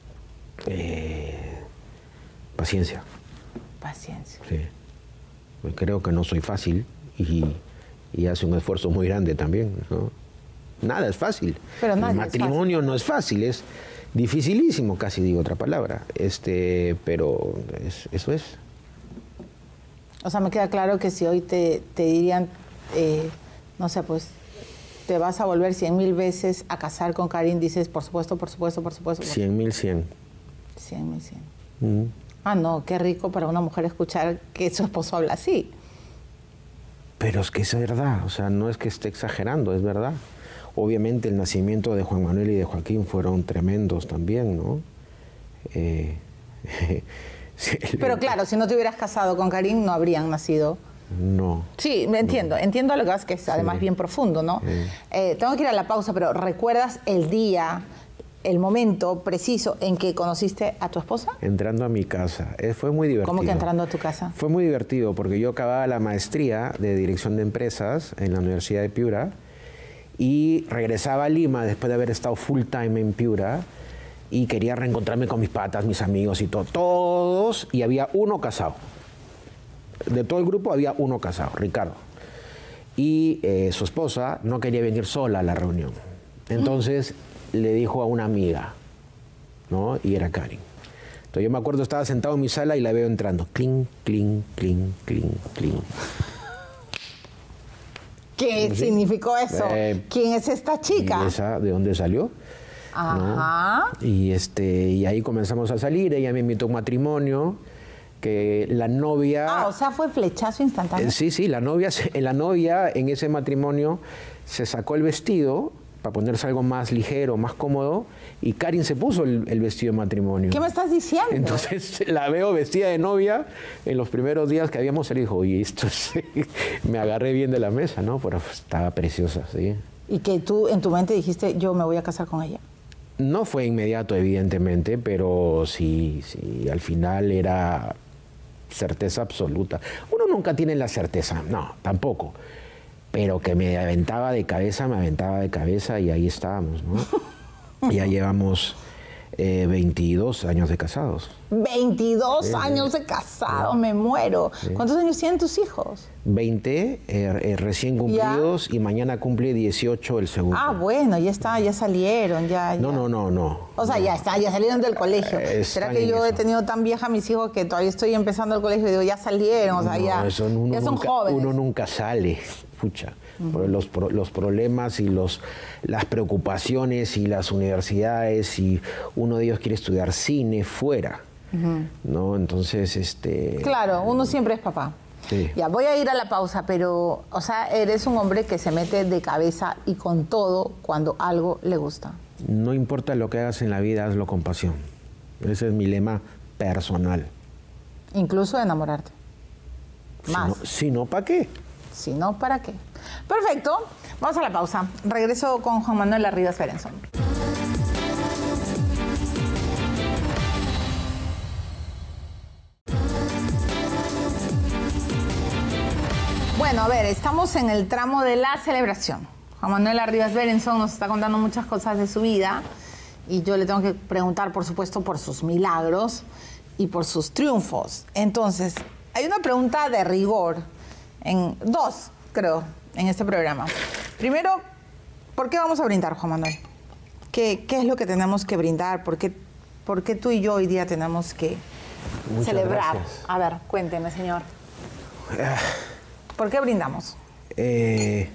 Eh, paciencia. Paciencia. Sí. Pues creo que no soy fácil y, y hace un esfuerzo muy grande también, ¿no? Nada es fácil. Pero el matrimonio es no es fácil, es dificilísimo, casi digo otra palabra. Este, pero es, eso es. O sea, me queda claro que si hoy te, te dirían, eh, no sé, pues te vas a volver cien mil veces a casar con Karin, dices, por supuesto, por supuesto, por supuesto. Por cien mil, cien. Cien mil, cien. Mm. Ah, no, qué rico para una mujer escuchar que su esposo habla así. Pero es que es verdad, o sea, no es que esté exagerando, es verdad. Obviamente el nacimiento de Juan Manuel y de Joaquín fueron tremendos también, ¿no? Eh, Pero claro, si no te hubieras casado con Karin, no habrían nacido. No. Sí, me entiendo. No. Entiendo lo que es, que es además sí. bien profundo, ¿no? Sí. Eh, tengo que ir a la pausa, pero ¿recuerdas el día, el momento preciso en que conociste a tu esposa? Entrando a mi casa. Eh, fue muy divertido. ¿Cómo que entrando a tu casa? Fue muy divertido porque yo acababa la maestría de Dirección de Empresas en la Universidad de Piura y regresaba a Lima después de haber estado full time en Piura y quería reencontrarme con mis patas, mis amigos y todo. Todos, y había uno casado. De todo el grupo había uno casado, Ricardo. Y eh, su esposa no quería venir sola a la reunión. Entonces mm. le dijo a una amiga, ¿no? Y era Karin. Entonces yo me acuerdo, estaba sentado en mi sala y la veo entrando. Clink, clink, clink, clink, clink. ¿Qué ¿Sí? significó eso? Eh, ¿Quién es esta chica? ¿Y esa de dónde salió? Ajá. ¿No? Y, este, y ahí comenzamos a salir, ella me invitó a un matrimonio, que la novia... Ah, o sea, fue flechazo instantáneo. Eh, sí, sí, la novia, la novia en ese matrimonio se sacó el vestido para ponerse algo más ligero, más cómodo, y Karin se puso el, el vestido de matrimonio. ¿Qué me estás diciendo? Entonces la veo vestida de novia en los primeros días que habíamos salido, y oye, esto sí, me agarré bien de la mesa, ¿no? Pero estaba preciosa, sí. ¿Y que tú en tu mente dijiste, yo me voy a casar con ella? No fue inmediato, evidentemente, pero sí, sí, al final era certeza absoluta. Uno nunca tiene la certeza, no, tampoco. Pero que me aventaba de cabeza, me aventaba de cabeza y ahí estábamos, ¿no? Ya llevamos eh, veintidós años de casados. veintidós sí, años de casados, sí. me muero. Sí. ¿Cuántos años tienen tus hijos? veinte, eh, eh, recién cumplidos, ¿ya? Y mañana cumple dieciocho el segundo. Ah, bueno, ya está, ya salieron, ya. No, ya. no, no, no. O sea, no. ya está, ya salieron del colegio. Eh, ¿Será que yo he tenido tan vieja a mis hijos que todavía estoy empezando el colegio y digo, ya salieron, o sea, no, ya, eso uno ya son nunca, jóvenes? Uno nunca sale, pucha. Uh-huh. Los, los problemas y los, las preocupaciones y las universidades, y uno de ellos quiere estudiar cine fuera, uh-huh. ¿no? Entonces, este... Claro, uno siempre es papá. Sí. Ya, voy a ir a la pausa, pero, o sea, eres un hombre que se mete de cabeza y con todo cuando algo le gusta. No importa lo que hagas en la vida, hazlo con pasión. Ese es mi lema personal. Incluso enamorarte. Más. Si no, si no, ¿para qué? Si no, ¿para qué? Perfecto. Vamos a la pausa. Regreso con Juan Manuel Arribas Berenson. Bueno, a ver, estamos en el tramo de la celebración. Juan Manuel Arribas Berenson nos está contando muchas cosas de su vida y yo le tengo que preguntar, por supuesto, por sus milagros y por sus triunfos. Entonces, hay una pregunta de rigor, en dos, creo, en este programa. Primero, ¿por qué vamos a brindar, Juan Manuel? ¿Qué, qué es lo que tenemos que brindar? ¿Por qué, por qué tú y yo hoy día tenemos que Muchas celebrar? Gracias. A ver, cuénteme, señor. ¿Por qué brindamos? Eh,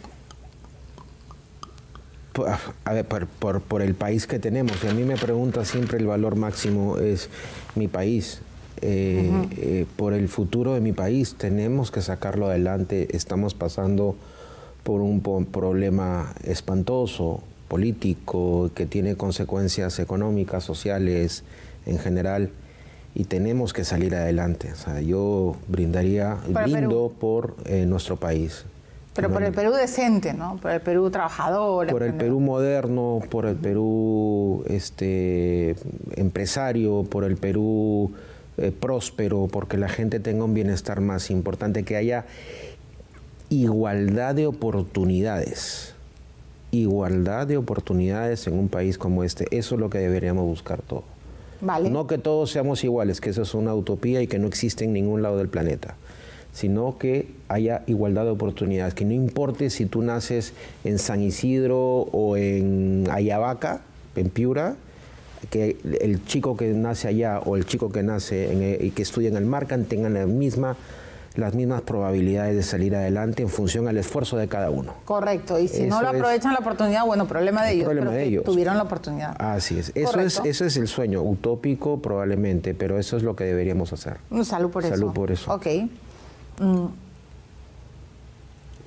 por, a ver, por, por, por el país que tenemos. Y a mí me pregunta siempre el valor máximo es mi país. Eh, uh-huh. eh, por el futuro de mi país tenemos que sacarlo adelante. Estamos pasando por un po- problema espantoso, político, que tiene consecuencias económicas, sociales, en general. Y tenemos que salir adelante. O sea, yo brindaría, por brindo por eh, nuestro país. Pero por el Perú decente, ¿no? Por el Perú trabajador. Por el Perú moderno, por el Perú este, empresario, por el Perú eh, próspero, porque la gente tenga un bienestar más importante, que haya igualdad de oportunidades. Igualdad de oportunidades en un país como este. Eso es lo que deberíamos buscar todos. Vale. No que todos seamos iguales, que eso es una utopía y que no existe en ningún lado del planeta, sino que haya igualdad de oportunidades, que no importe si tú naces en San Isidro o en Ayabaca, en Piura, que el chico que nace allá o el chico que nace en el, y que estudia en el Marcan tengan la misma, las mismas probabilidades de salir adelante en función al esfuerzo de cada uno. Correcto, y si eso no lo aprovechan es, la oportunidad, bueno, problema de ellos, problema pero de que ellos. Tuvieron la oportunidad. Así es. Eso es, eso es el sueño, utópico probablemente, pero eso es lo que deberíamos hacer. Salud por Salud eso. por eso. Ok. Mm.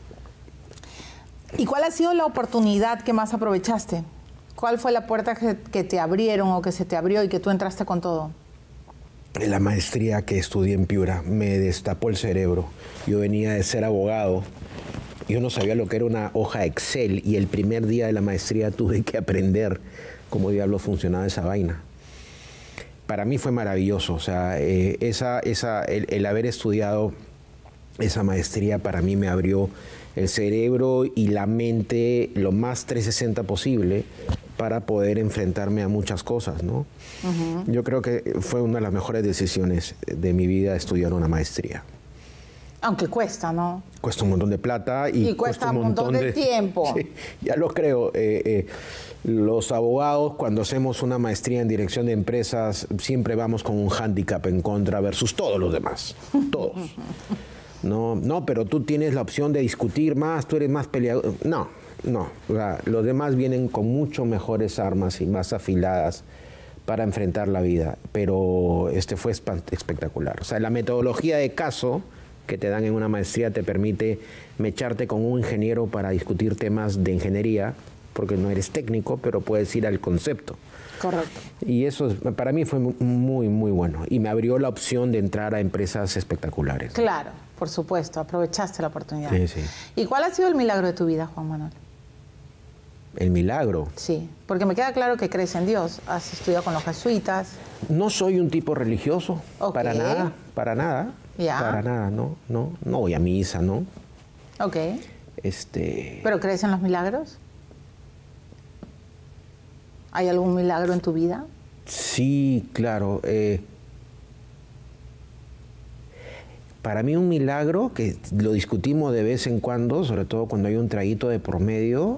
¿Y cuál ha sido la oportunidad que más aprovechaste? ¿Cuál fue la puerta que, que te abrieron o que se te abrió y que tú entraste con todo? La maestría que estudié en Piura me destapó el cerebro. Yo venía de ser abogado. Yo no sabía lo que era una hoja Excel y el primer día de la maestría tuve que aprender cómo diablos funcionaba esa vaina. Para mí fue maravilloso. O sea, eh, esa, esa, el, el haber estudiado esa maestría para mí me abrió el cerebro y la mente lo más trescientos sesenta posible para poder enfrentarme a muchas cosas, ¿no? Uh-huh. Yo creo que fue una de las mejores decisiones de mi vida estudiar una maestría. Aunque cuesta, ¿no? Cuesta un montón de plata y, y cuesta, cuesta un montón, montón de, de tiempo. Sí, ya lo creo. Eh, eh, los abogados, cuando hacemos una maestría en dirección de empresas, siempre vamos con un hándicap en contra versus todos los demás. Todos. No, no, pero tú tienes la opción de discutir más, tú eres más peleador. No, no. O sea, los demás vienen con mucho mejores armas y más afiladas para enfrentar la vida. Pero este fue espectacular. O sea, la metodología de caso que te dan en una maestría te permite mecharte con un ingeniero para discutir temas de ingeniería, porque no eres técnico, pero puedes ir al concepto. Correcto. Y eso para mí fue muy, muy bueno. Y me abrió la opción de entrar a empresas espectaculares. Claro, por supuesto, aprovechaste la oportunidad. Sí, sí. ¿Y cuál ha sido el milagro de tu vida, Juan Manuel? ¿El milagro? Sí, porque me queda claro que crees en Dios. Has estudiado con los jesuitas. No soy un tipo religioso, okay. para nada, para nada. Ya. Para nada, no, no, no voy a misa, ¿no? Ok. Este... ¿Pero crees en los milagros? ¿Hay algún milagro en tu vida? Sí, claro. Eh, para mí un milagro, que lo discutimos de vez en cuando, sobre todo cuando hay un traguito de por medio,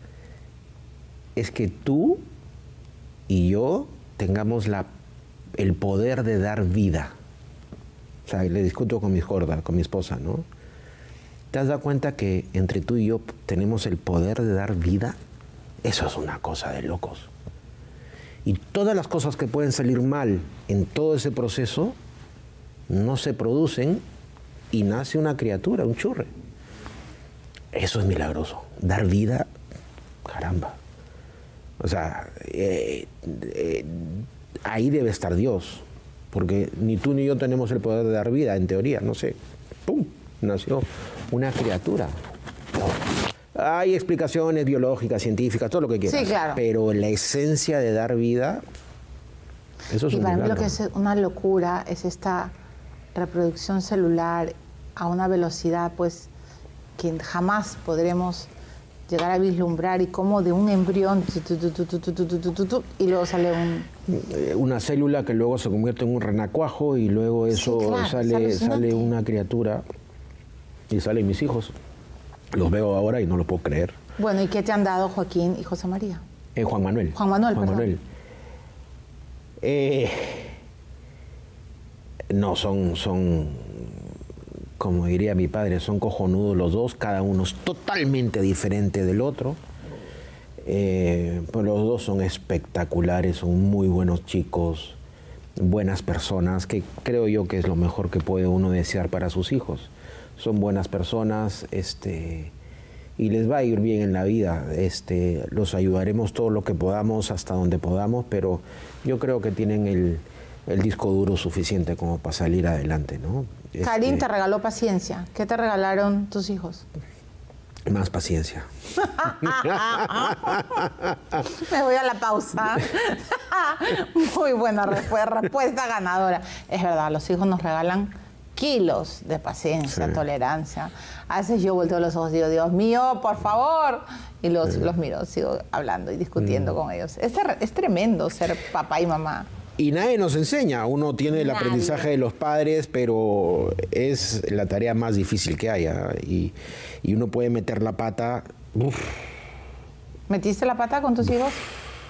es que tú y yo tengamos la, el poder de dar vida. O sea, le discuto con mi gorda, con mi esposa, ¿no? ¿Te has dado cuenta que entre tú y yo tenemos el poder de dar vida? Eso es una cosa de locos. Y todas las cosas que pueden salir mal en todo ese proceso no se producen y nace una criatura, un churre. Eso es milagroso. Dar vida, caramba. O sea, eh, eh, ahí debe estar Dios. Porque ni tú ni yo tenemos el poder de dar vida, en teoría, no sé. ¡Pum! Nació una criatura. Hay explicaciones biológicas, científicas, todo lo que quieras. Sí, claro. Pero la esencia de dar vida, eso es y un para milagro. mí lo que es una locura es esta reproducción celular a una velocidad, pues, que jamás podremos llegar a vislumbrar, y cómo de un embrión tu, tu, tu, tu, tu, tu, tu, tu, tu, y luego sale un... Una célula que luego se convierte en un renacuajo y luego eso sí, claro, sale, sale una criatura y salen mis hijos. Los veo ahora y no lo puedo creer. Bueno, ¿y qué te han dado Joaquín y José María? Eh, Juan Manuel. Juan Manuel, Juan perdón. Manuel. Eh, no, son, son, como diría mi padre, son cojonudos los dos, cada uno es totalmente diferente del otro. Eh, pues los dos son espectaculares, son muy buenos chicos, buenas personas, que creo yo que es lo mejor que puede uno desear para sus hijos. Son buenas personas, este, y les va a ir bien en la vida. Este, los ayudaremos todo lo que podamos, hasta donde podamos, pero yo creo que tienen el, el disco duro suficiente como para salir adelante, ¿no? Este, Karim te regaló paciencia. ¿Qué te regalaron tus hijos? Más paciencia. Me voy a la pausa. Muy buena respuesta, respuesta ganadora. Es verdad, los hijos nos regalan kilos de paciencia, sí. tolerancia. A veces yo volteo los ojos y digo, Dios mío, por favor. Y los, sí. los miro, sigo hablando y discutiendo mm. con ellos. Es, es tremendo ser papá y mamá. Y nadie nos enseña. Uno tiene el nadie. aprendizaje de los padres, pero es la tarea más difícil que haya. Y, y uno puede meter la pata. Uf. ¿Metiste la pata con tus Uf. hijos?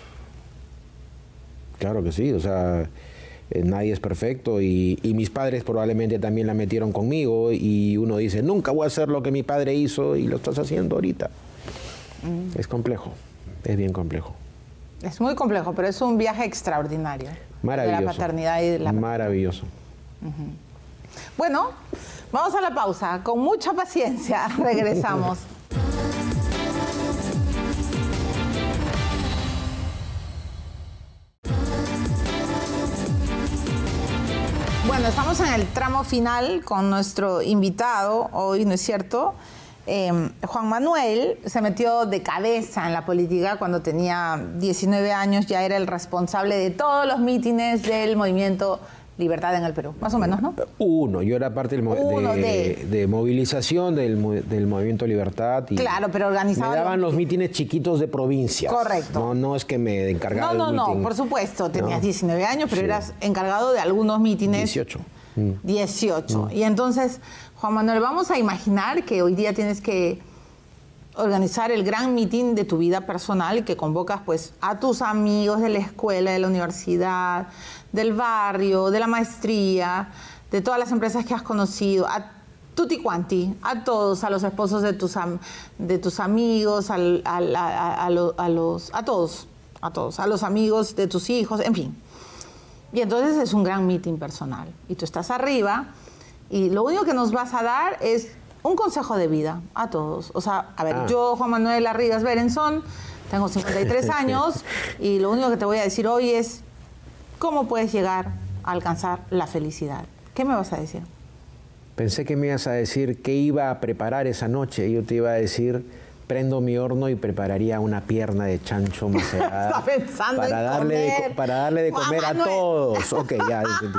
Claro que sí, o sea... Nadie es perfecto y, y mis padres probablemente también la metieron conmigo y uno dice, nunca voy a hacer lo que mi padre hizo y lo estás haciendo ahorita. Mm. Es complejo, es bien complejo. Es muy complejo, pero es un viaje extraordinario. Maravilloso. De la paternidad y de la... Maravilloso. Uh-huh. Bueno, vamos a la pausa. Con mucha paciencia regresamos. Bueno, estamos en el tramo final con nuestro invitado hoy, ¿no es cierto? Eh, Juan Manuel se metió de cabeza en la política cuando tenía diecinueve años, ya era el responsable de todos los mítines del movimiento Libertad en el Perú, más o menos, ¿no? Uno, yo era parte del mo Uno de, de... de movilización del, del movimiento Libertad. Y claro, pero organizaba... me daban los mítines chiquitos de provincias. Correcto. No, no es que me encargaba No, no, de un no, mítin. por supuesto, tenías No. diecinueve años, pero Sí. eras encargado de algunos mítines. dieciocho. Mm. dieciocho. Mm. Y entonces, Juan Manuel, vamos a imaginar que hoy día tienes que organizar el gran mitin de tu vida personal, que convocas pues a tus amigos de la escuela, de la universidad, del barrio, de la maestría, de todas las empresas que has conocido, a tutti quanti, a todos, a los esposos de tus, am de tus amigos, al, al, a, a, a, lo, a los, a todos, a todos, a los amigos de tus hijos, en fin. Y entonces es un gran meeting personal. Y tú estás arriba y lo único que nos vas a dar es un consejo de vida a todos. O sea, a ver, Ah. yo, Juan Manuel Arrigas Berenzón, tengo cincuenta y tres años y lo único que te voy a decir hoy es cómo puedes llegar a alcanzar la felicidad. ¿Qué me vas a decir? Pensé que me ibas a decir qué iba a preparar esa noche. Yo te iba a decir, prendo mi horno y prepararía una pierna de chancho macerada. Está pensando para en darle de, comer. co- para darle de Juan comer a Manuel. todos. Ok, ya entendí.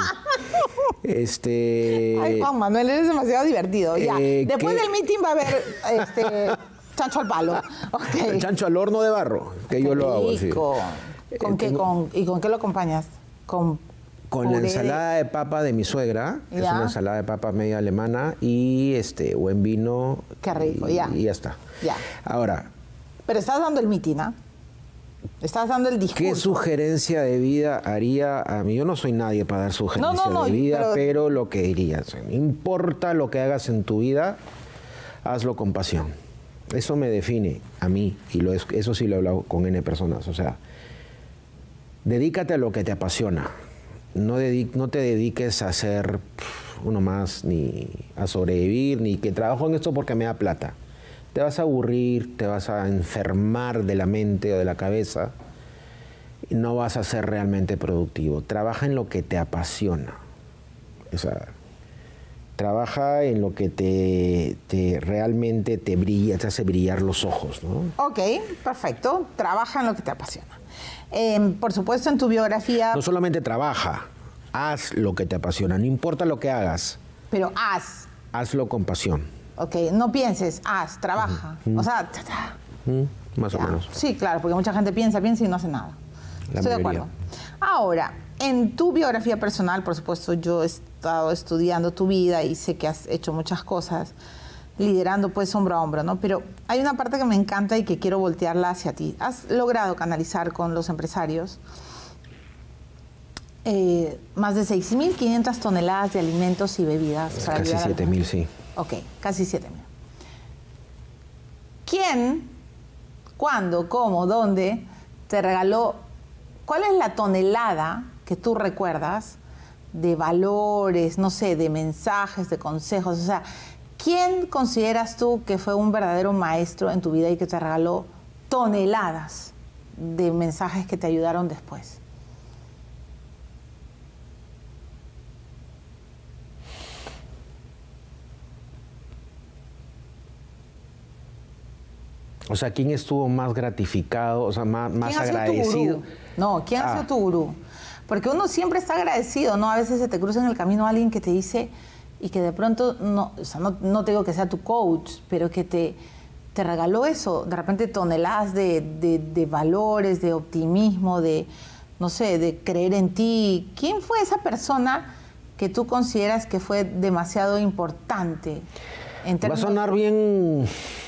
Este... Ay, Juan Manuel, eres demasiado divertido. Ya. Eh, Después ¿qué? del meeting va a haber este, chancho al palo. Okay. El chancho al horno de barro, que Qué yo lo hago así. rico. ¿Con Eh, qué, tengo- con, ¿Y con qué lo acompañas? Con, Con la puré de- ensalada de papa de mi suegra, que es Ya. una ensalada de papa media alemana, y este buen vino. Qué rico, y, ya. Y ya está. Ya. Ahora, Pero estás dando el mitin, ¿ah? Estás dando el discurso. ¿qué sugerencia de vida haría a mí? Yo no soy nadie para dar sugerencias No, no, no, de vida, pero- pero... lo que diría, o sea, no importa lo que hagas en tu vida, hazlo con pasión. Eso me define a mí, y lo es- eso sí lo he hablado con N personas. O sea, dedícate a lo que te apasiona. No, dedi- no te dediques a ser pff, uno más, ni a sobrevivir, ni que trabajo en esto porque me da plata. Te vas a aburrir, te vas a enfermar de la mente o de la cabeza y no vas a ser realmente productivo. Trabaja en lo que te apasiona. O sea, trabaja en lo que te, te realmente te brilla, te hace brillar los ojos, ¿no? Ok, perfecto. Trabaja en lo que te apasiona. Eh, por supuesto, en tu biografía, No solamente trabaja, haz lo que te apasiona. No importa lo que hagas, pero haz. hazlo con pasión. Ok, no pienses, haz, trabaja. O sea, ta, ta. ¿Mm? Más o Ya. menos. Sí, claro, porque mucha gente piensa, piensa y no hace nada. La Estoy de mayoría. acuerdo. Ahora, en tu biografía personal, por supuesto, yo he estado estudiando tu vida y sé que has hecho muchas cosas, liderando pues hombro a hombro, ¿no? Pero hay una parte que me encanta y que quiero voltearla hacia ti. Has logrado canalizar con los empresarios eh, más de seis mil quinientas toneladas de alimentos y bebidas. para Casi ayudar a la siete mil, sí. Ok, casi siete mil. ¿Quién, cuándo, cómo, dónde te regaló? ¿Cuál es la tonelada que tú recuerdas de valores, no sé, de mensajes, de consejos? O sea, ¿quién consideras tú que fue un verdadero maestro en tu vida y que te regaló toneladas de mensajes que te ayudaron después? O sea, ¿quién estuvo más gratificado, o sea, más, más ¿Quién ha sido tu agradecido? gurú? No, ¿quién ha Ah. sido tu gurú? Porque uno siempre está agradecido, ¿no? A veces se te cruza en el camino alguien que te dice y que de pronto, no, o sea, no, no te digo que sea tu coach, pero que te, te regaló eso, de repente toneladas de, de, de valores, de optimismo, de, no sé, de creer en ti. ¿Quién fue esa persona que tú consideras que fue demasiado importante? En Va a términos- sonar bien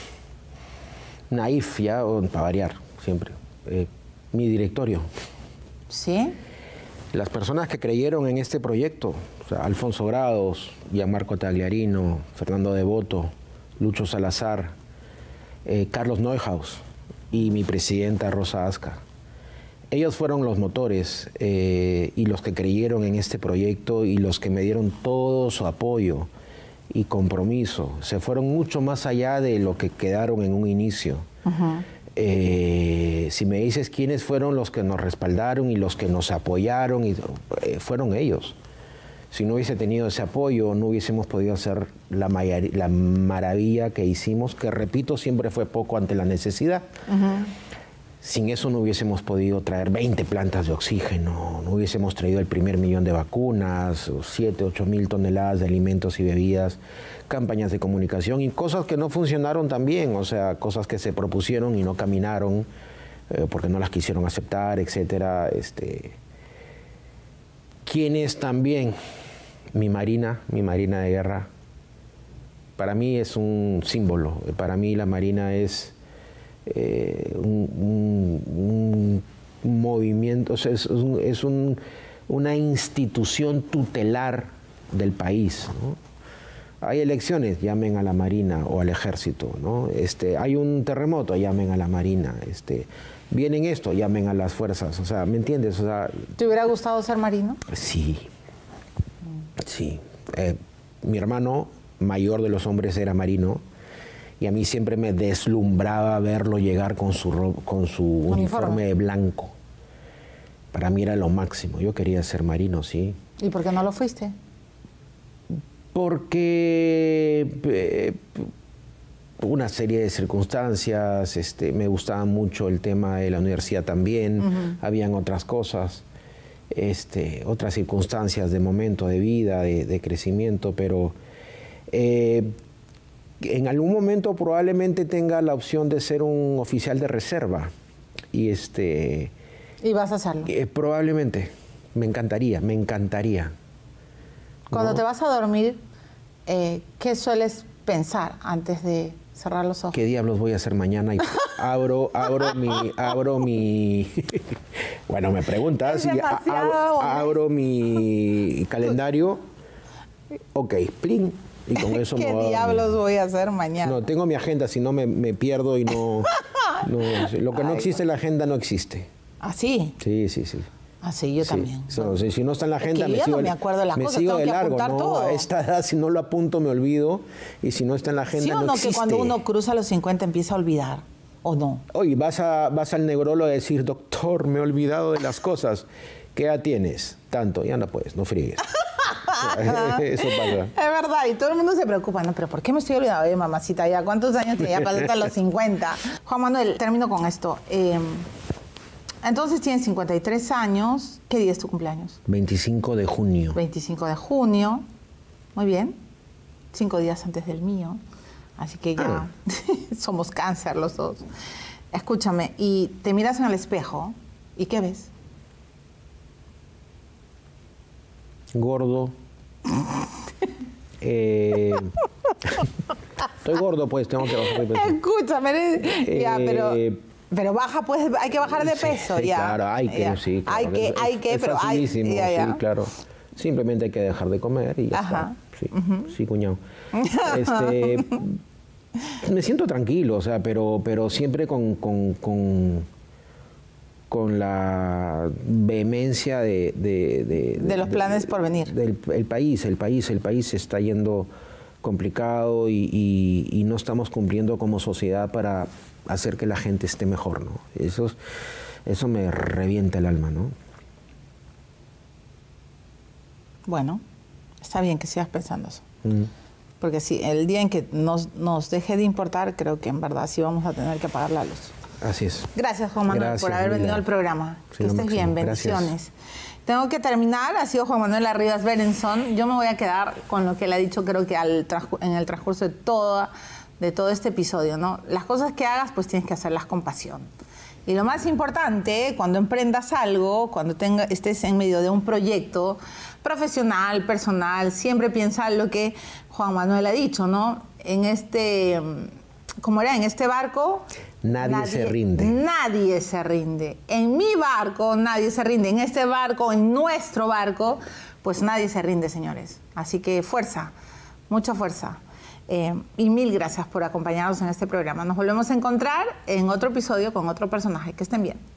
naif ya, o para variar, siempre. Eh, mi directorio. ¿Sí? Las personas que creyeron en este proyecto, o sea, Alfonso Grados, Gianmarco Tagliarino, Fernando Devoto, Lucho Salazar, eh, Carlos Neuhaus y mi presidenta Rosa Asca. Ellos fueron los motores eh, y los que creyeron en este proyecto y los que me dieron todo su apoyo y compromiso. Se fueron mucho más allá de lo que quedaron en un inicio. Ujú. Eh, si me dices quiénes fueron los que nos respaldaron y los que nos apoyaron, y, eh, fueron ellos. Si no hubiese tenido ese apoyo, no hubiésemos podido hacer la, la maravilla que hicimos, que repito, siempre fue poco ante la necesidad. Uh-huh. Sin eso no hubiésemos podido traer veinte plantas de oxígeno, no hubiésemos traído el primer millón de vacunas, siete, ocho mil toneladas de alimentos y bebidas, campañas de comunicación y cosas que no funcionaron también, o sea, cosas que se propusieron y no caminaron eh, porque no las quisieron aceptar, etcétera. Este, quienes también, mi Marina, mi Marina de guerra, para mí es un símbolo, para mí la Marina es... Eh, un, un, un movimiento, o sea, es, un, es un, una institución tutelar del país, ¿no? Hay elecciones, llamen a la Marina o al Ejército, ¿no? Este, hay un terremoto, llamen a la Marina. Este, vienen esto, llamen a las fuerzas. O sea, ¿me entiendes? O sea, ¿te hubiera gustado ser marino? Sí, sí. Eh, mi hermano mayor de los hombres era marino. Y a mí siempre me deslumbraba verlo llegar con su, con su uniforme blanco. Para mí era lo máximo. Yo quería ser marino, sí. ¿Y por qué no lo fuiste? Porque eh, una serie de circunstancias, este, me gustaba mucho el tema de la universidad también, uh-huh. Habían otras cosas, este, otras circunstancias de momento de vida, de, de crecimiento, pero... Eh, en algún momento probablemente tenga la opción de ser un oficial de reserva. Y este... ¿Y vas a hacerlo? Eh, probablemente. Me encantaría, me encantaría. Cuando ¿no? te vas a dormir, eh, ¿qué sueles pensar antes de cerrar los ojos? ¿Qué diablos voy a hacer mañana? Y abro, abro mi... Abro mi bueno, me preguntas. Y abro, abro mi calendario. Ok, plin. Y con eso ¿Qué no, diablos no, voy a hacer mañana? No, tengo mi agenda, si no me, me pierdo y no, no... Lo que no Ay, existe en la agenda no existe. ¿Ah, sí? Sí, sí, sí. Ah, sí, yo sí. también. So, si, si no está en la agenda, es que me yo sigo, no me acuerdo de las me cosas, sigo tengo de que largo. apuntar ¿no? todo. A esta edad, si no lo apunto, me olvido. Y si no está en la agenda, ¿Sí o no, no existe. que cuando uno cruza los cincuenta empieza a olvidar? ¿O no? Oye, vas, a, vas al neurólogo a decir, doctor, me he olvidado de las cosas. ¿Qué edad tienes? Tanto, ya no puedes, no friegues. Eso pasa. Es verdad, y todo el mundo se preocupa, ¿no? ¿Pero por qué me estoy olvidando? Oye, mamacita, ¿ya cuántos años te ya pasaste a los cincuenta? Juan Manuel, termino con esto. Eh, entonces tienes cincuenta y tres años. ¿Qué día es tu cumpleaños? veinticinco de junio. veinticinco de junio. Muy bien. Cinco días antes del mío. Así que ya ah. somos cáncer los dos. Escúchame, y te miras en el espejo, ¿y qué ves? Gordo. eh, estoy gordo, pues tengo que bajar de peso. Escúchame, eh, ya, pero, pero baja, pues hay que bajar de peso, sí, ya. Claro, hay que, ya. sí. Claro, hay que, es, hay que, es pero hay facilísimo, ya, ya. sí, claro. Simplemente hay que dejar de comer y ya Ajá. está. Sí, uh-huh. sí, cuñado. Este, me siento tranquilo, o sea, pero, pero siempre con, con, con con la vehemencia de... De, de, de los planes de, por venir. Del el país, el país, el país se está yendo complicado y, y, y no estamos cumpliendo como sociedad para hacer que la gente esté mejor, ¿no? Eso, eso me revienta el alma, ¿no? Bueno, está bien que sigas pensando eso. Mm. Porque si el día en que nos, nos deje de importar, creo que en verdad sí vamos a tener que apagar la luz. Así es. Gracias, Juan Manuel, Gracias, por haber Mila. venido al programa. Sí, que estés bien, bendiciones. Gracias. Tengo que terminar. Ha sido Juan Manuel Arribas Berenson. Yo me voy a quedar con lo que él ha dicho, creo que al en el transcurso de, toda, de todo este episodio, ¿no? Las cosas que hagas, pues tienes que hacerlas con pasión. Y lo más importante, cuando emprendas algo, cuando tenga, estés en medio de un proyecto profesional, personal, siempre piensa lo que Juan Manuel ha dicho, ¿no? En este... ¿Cómo era? En este barco... Nadie, nadie se rinde. Nadie se rinde. En mi barco nadie se rinde. En este barco, en nuestro barco, pues nadie se rinde, señores. Así que fuerza, mucha fuerza. Eh, y mil gracias por acompañarnos en este programa. Nos volvemos a encontrar en otro episodio con otro personaje. Que estén bien.